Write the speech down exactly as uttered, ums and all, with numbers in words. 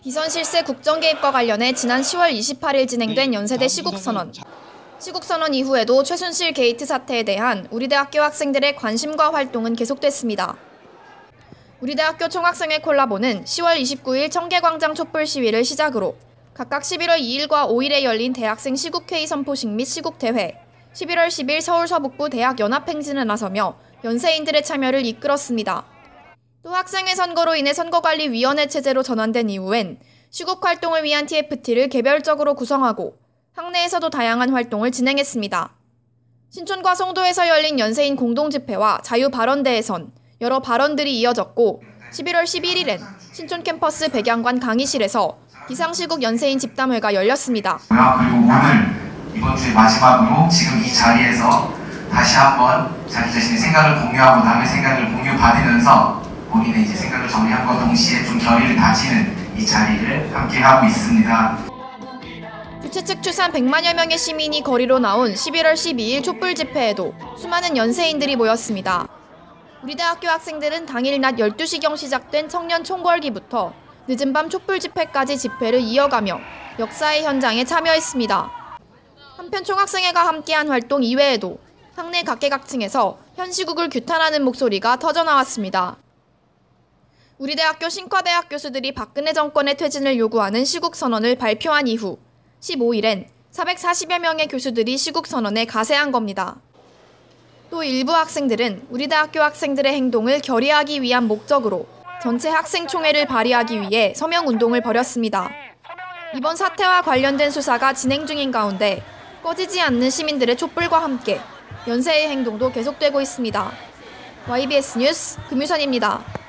비선 실세 국정 개입과 관련해 지난 시월 이십팔일 진행된 연세대 시국선언. 시국선언 이후에도 최순실 게이트 사태에 대한 우리대 학교 학생들의 관심과 활동은 계속됐습니다. 우리대 학교 총학생회 콜라보는 시월 이십구일 청계광장 촛불 시위를 시작으로 각각 십일월 이일과 오일에 열린 대학생 시국회의 선포식 및 시국대회, 십일월 십일 서울 서북부 대학 연합행진에 나서며 연세인들의 참여를 이끌었습니다. 또 학생회 선거로 인해 선거관리위원회 체제로 전환된 이후엔 시국 활동을 위한 티에프티를 개별적으로 구성하고 학내에서도 다양한 활동을 진행했습니다. 신촌과 송도에서 열린 연세인 공동집회와 자유발언대에선 여러 발언들이 이어졌고 십일월 십일일엔 신촌 캠퍼스 백양관 강의실에서 비상시국 연세인 집담회가 열렸습니다. 그리고 오늘 이번 주의 마지막으로 지금 이 자리에서 다시 한번 자기 자신의 생각을 공유하고 남의 생각을 공유받으면서 본인의 이제 생각을 정리함과 동시에 좀 결의를 다지는 이 자리를 함께하고 있습니다. 주최 측 추산 백만여 명의 시민이 거리로 나온 십일월 십이일 촛불 집회에도 수많은 연세인들이 모였습니다. 우리대 학교 학생들은 당일 낮 열두시경 시작된 청년 총궐기부터 늦은 밤 촛불 집회까지 집회를 이어가며 역사의 현장에 참여했습니다. 한편 총학생회가 함께한 활동 이외에도 학내 각계각층에서 현 시국을 규탄하는 목소리가 터져나왔습니다. 우리대 학교 신과대학 교수들이 박근혜 정권의 퇴진을 요구하는 시국선언을 발표한 이후 십오일엔 사백사십여 명의 교수들이 시국선언에 가세한 겁니다. 또 일부 학생들은 우리대 학교 학생들의 행동을 결의하기 위한 목적으로 전체 학생총회를 발의하기 위해 서명운동을 벌였습니다. 이번 사태와 관련된 수사가 진행 중인 가운데 꺼지지 않는 시민들의 촛불과 함께 연세의 행동도 계속되고 있습니다. 와이비에스 뉴스 금유선입니다.